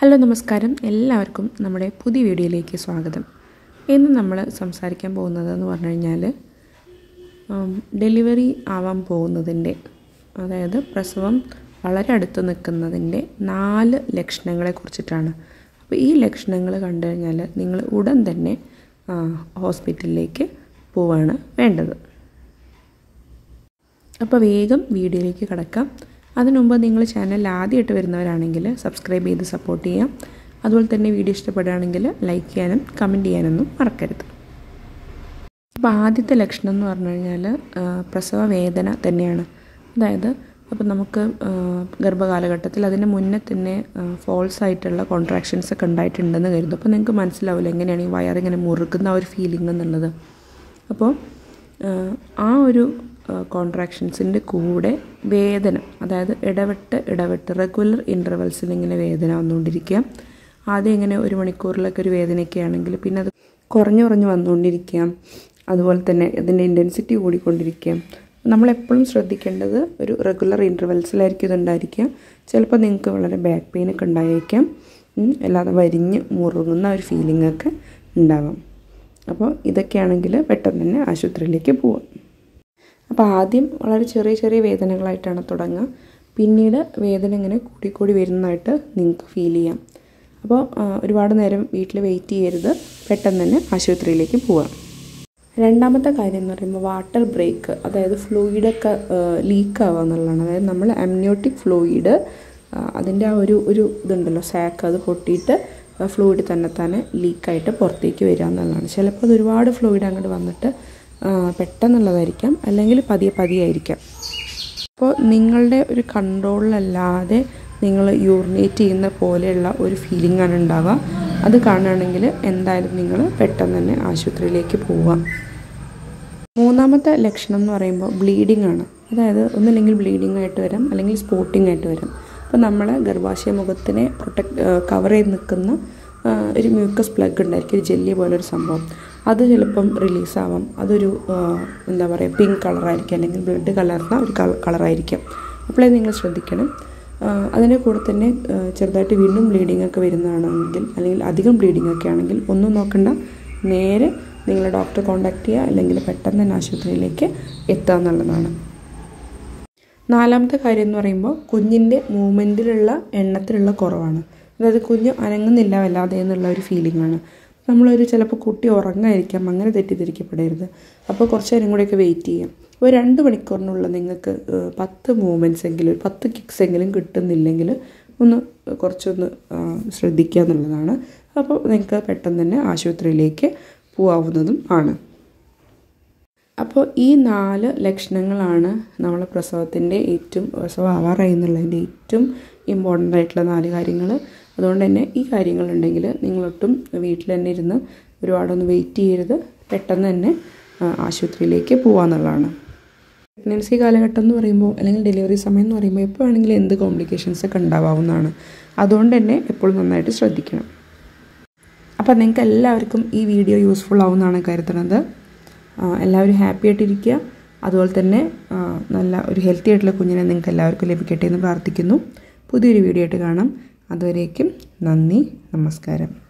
Hello നമസ്കാരം, എല്ലാവർക്കും നമ്മുടെ പുതിയ വീഡിയോയിലേക്ക് സ്വാഗതം. ഇന്ന് നമ്മൾ സംസാരിക്കാൻ പോകുന്നതെന്ന് പറഞ്ഞു കഴിഞ്ഞാൽ ഡെലിവറി ആവാൻ പോകുന്നതിൻ്റെ, അതായത് പ്രസവം വളരെ അടുത്ത് നിൽക്കുന്നതിൻ്റെ 4 ലക്ഷണങ്ങളെ കുറിച്ചിട്ടാണ്. അപ്പോൾ ഈ ലക്ഷണങ്ങൾ കണ്ടു കഴിഞ്ഞാൽ നിങ്ങൾ ഉടൻ തന്നെ ഹോസ്പിറ്റലിലേക്ക് പോവാണ് വേണ്ടത്. അപ്പോൾ വേഗം വീഡിയോയിലേക്ക് കടക്കാം. അതിനുമുമ്പ് നിങ്ങൾ ചാനൽ ആദ്യമായിട്ട് വരുന്നവരാണെങ്കിൽ സബ്സ്ക്രൈബ് ചെയ്ത് സപ്പോർട്ട് ചെയ്യാം. അതുപോലെ തന്നെ വീഡിയോ ഇഷ്ടപ്പെടുകയാണെങ്കിൽ ലൈക്ക് ചെയ്യാനും കമൻറ്റ് ചെയ്യാനൊന്നും മറക്കരുത്. അപ്പോൾ ആദ്യത്തെ ലക്ഷണം എന്ന് പറഞ്ഞു കഴിഞ്ഞാൽ പ്രസവ വേദന തന്നെയാണ്. അതായത് അപ്പോൾ നമുക്ക് ഗർഭകാലഘട്ടത്തിൽ അതിന് മുന്നേ തന്നെ ഫോൾസ് ആയിട്ടുള്ള കോൺട്രാക്ഷൻസ് ഒക്കെ ഉണ്ടായിട്ടുണ്ടെന്ന് കരുതും. അപ്പോൾ നിങ്ങൾക്ക് മനസ്സിലാവില്ല എങ്ങനെയാണ് ഈ വയറിങ്ങനെ മുറുക്കുന്ന ആ ഒരു ഫീലിംഗ് എന്നുള്ളത്. അപ്പോൾ ആ ഒരു കോൺട്രാക്ഷൻസിൻ്റെ കൂടെ വേദന, അതായത് ഇടവിട്ട് റെഗുലർ ഇൻ്റർവെൽസിൽ ഇങ്ങനെ വേദന വന്നുകൊണ്ടിരിക്കുക. ആദ്യം ഇങ്ങനെ 1 മണിക്കൂറിലൊക്കെ ഒരു വേദനയൊക്കെ ആണെങ്കിൽ പിന്നെ അത് കുറഞ്ഞു വന്നുകൊണ്ടിരിക്കുക. അതുപോലെ തന്നെ ഇതിൻ്റെ ഇൻറ്റൻസിറ്റി കൂടിക്കൊണ്ടിരിക്കുക. നമ്മളെപ്പോഴും ശ്രദ്ധിക്കേണ്ടത് ഒരു റെഗുലർ ഇൻ്റർവെൽസിലായിരിക്കും ഇതുണ്ടായിരിക്കുക. ചിലപ്പോൾ നിങ്ങൾക്ക് വളരെ ബാക്ക് പെയിനൊക്കെ ഉണ്ടായിരിക്കാം, അല്ലാതെ വരിഞ്ഞ് മുറുകുന്ന ഒരു ഫീലിങ്ങൊക്കെ ഉണ്ടാകും. അപ്പോൾ ഇതൊക്കെയാണെങ്കിൽ പെട്ടെന്ന് തന്നെ ആശുപത്രിയിലേക്ക് പോവാം. അപ്പോൾ ആദ്യം വളരെ ചെറിയ വേദനകളായിട്ടാണ് തുടങ്ങുക. പിന്നീട് വേദന ഇങ്ങനെ കൂടി വരുന്നതായിട്ട് നിങ്ങൾക്ക് ഫീൽ ചെയ്യാം. അപ്പോൾ ഒരുപാട് നേരം വീട്ടിൽ വെയിറ്റ് ചെയ്യരുത്, പെട്ടെന്ന് തന്നെ ആശുപത്രിയിലേക്ക് പോവാം. രണ്ടാമത്തെ കാര്യം എന്ന് പറയുമ്പോൾ വാട്ടർ ബ്രേക്ക്, അതായത് ഫ്ലൂയിഡൊക്കെ ലീക്കാവുക എന്നുള്ളതാണ്. അതായത് നമ്മൾ അമ്നിയോട്ടിക് ഫ്ലൂയിഡ്, അതിൻ്റെ ആ ഒരു ഇതുണ്ടല്ലോ സാക്ക്, അത് പൊട്ടിയിട്ട് ഫ്ലൂയിഡ് തന്നെ ലീക്കായിട്ട് പുറത്തേക്ക് വരിക എന്നുള്ളതാണ്. ചിലപ്പോൾ അത് ഒരുപാട് ഫ്ലൂയിഡ് അങ്ങോട്ട് വന്നിട്ട് പെട്ടെന്നുള്ളതായിരിക്കാം, അല്ലെങ്കിൽ പതിയെ ആയിരിക്കാം. അപ്പോൾ നിങ്ങളുടെ ഒരു കൺട്രോളിലല്ലാതെ നിങ്ങൾ യൂറിനേറ്റ് ചെയ്യുന്ന പോലെയുള്ള ഒരു ഫീലിംഗ് ആണ് ഉണ്ടാവുക. അത് കാണുകയാണെങ്കിൽ എന്തായാലും നിങ്ങൾ പെട്ടെന്ന് തന്നെ ആശുപത്രിയിലേക്ക് പോവുക. മൂന്നാമത്തെ ലക്ഷണം എന്ന് പറയുമ്പോൾ ബ്ലീഡിംഗ് ആണ്. അതായത് ഒന്നില്ലെങ്കിൽ ബ്ലീഡിംഗ് ആയിട്ട് വരാം, അല്ലെങ്കിൽ സ്പോട്ടിംഗ് ആയിട്ട് വരാം. അപ്പോൾ നമ്മളെ ഗർഭാശയ മുഖത്തിനെ കവർ ചെയ്ത് നിൽക്കുന്ന ഒരു മ്യൂക്കസ് പ്ലഗ് ഉണ്ടായിരിക്കും, ഒരു ജെല്ലി പോലൊരു സംഭവം. അത് ചിലപ്പം റിലീസാവാം. അതൊരു എന്താ പറയുക, പിങ്ക് കളറായിരിക്കും, അല്ലെങ്കിൽ ബ്ലഡ് കലർന്ന ഒരു കളറായിരിക്കും. അപ്പോഴേ നിങ്ങൾ ശ്രദ്ധിക്കണം. അതിൻ്റെ കൂടെ തന്നെ ചെറുതായിട്ട് വീണ്ടും ബ്ലീഡിംഗ് ഒക്കെ വരുന്നതാണെങ്കിൽ, അല്ലെങ്കിൽ അധികം ബ്ലീഡിംഗ് ഒക്കെ ആണെങ്കിൽ ഒന്നും നോക്കണ്ട, നേരെ നിങ്ങൾ ഡോക്ടറെ കോൺടാക്ട് ചെയ്യുക, അല്ലെങ്കിൽ പെട്ടെന്ന് തന്നെ ആശുപത്രിയിലേക്ക് എത്തുക എന്നുള്ളതാണ്. നാലാമത്തെ കാര്യം എന്ന് പറയുമ്പോൾ കുഞ്ഞിൻ്റെ മൂവ്മെൻറ്റിലുള്ള എണ്ണത്തിലുള്ള കുറവാണ്. അതായത് കുഞ്ഞ് അനങ്ങുന്നില്ല വല്ലാതെ എന്നുള്ള ഒരു ഫീലിംഗ് ആണ്. നമ്മളൊരു ചിലപ്പോൾ കുട്ടി ഉറങ്ങായിരിക്കാം, അങ്ങനെ തെറ്റിദ്ധരിക്കപ്പെടരുത്. അപ്പോൾ കുറച്ച് നേരം കൂടെയൊക്കെ വെയിറ്റ് ചെയ്യാം. ഒരു 2 മണിക്കൂറിനുള്ളിൽ നിങ്ങൾക്ക് 10 മൂവ്മെൻറ്റ്സ് എങ്കിലും 10 കിക്സ് എങ്കിലും കിട്ടുന്നില്ലെങ്കിൽ കുറച്ചൊന്ന് ശ്രദ്ധിക്കുക എന്നുള്ളതാണ്. അപ്പോൾ നിങ്ങൾക്ക് പെട്ടെന്ന് തന്നെ ആശുപത്രിയിലേക്ക് പോകാവുന്നതും ആണ്. അപ്പോൾ ഈ 4 ലക്ഷണങ്ങളാണ് നമ്മളെ പ്രസവത്തിൻ്റെ പ്രസവം ആവാറായി എന്നുള്ളതിൻ്റെ ഏറ്റവും ഇമ്പോർട്ടൻ്റ് ആയിട്ടുള്ള 4 കാര്യങ്ങൾ. അതുകൊണ്ട് തന്നെ ഈ കാര്യങ്ങളുണ്ടെങ്കിൽ നിങ്ങളൊട്ടും വീട്ടിൽ തന്നെ ഇരുന്ന് ഒരുപാടൊന്നും വെയിറ്റ് ചെയ്യരുത്, പെട്ടെന്ന് തന്നെ ആശുപത്രിയിലേക്ക് പോകാമെന്നുള്ളതാണ്. പ്രഗ്നൻസി കാലഘട്ടം എന്ന് പറയുമ്പോൾ, അല്ലെങ്കിൽ ഡെലിവറി സമയം എന്ന് പറയുമ്പോൾ എപ്പോൾ വേണമെങ്കിലും എന്ത് കോംപ്ലിക്കേഷൻസ് ഒക്കെ ഉണ്ടാവാവുന്നതാണ്. അതുകൊണ്ട് തന്നെ എപ്പോഴും നന്നായിട്ട് ശ്രദ്ധിക്കണം. അപ്പോൾ നിങ്ങൾക്ക് എല്ലാവർക്കും ഈ വീഡിയോ യൂസ്ഫുൾ ആവുമെന്നാണ് കരുതുന്നത്. എല്ലാവരും ഹാപ്പി ആയിട്ടിരിക്കുക. അതുപോലെ തന്നെ നല്ല ഒരു ഹെൽത്തി ആയിട്ടുള്ള കുഞ്ഞിനെ നിങ്ങൾക്ക് എല്ലാവർക്കും ലഭിക്കട്ടെ എന്ന് പ്രാർത്ഥിക്കുന്നു. പുതിയൊരു വീഡിയോ ആയിട്ട് കാണാം. അതുവരേക്കും നന്ദി, നമസ്കാരം.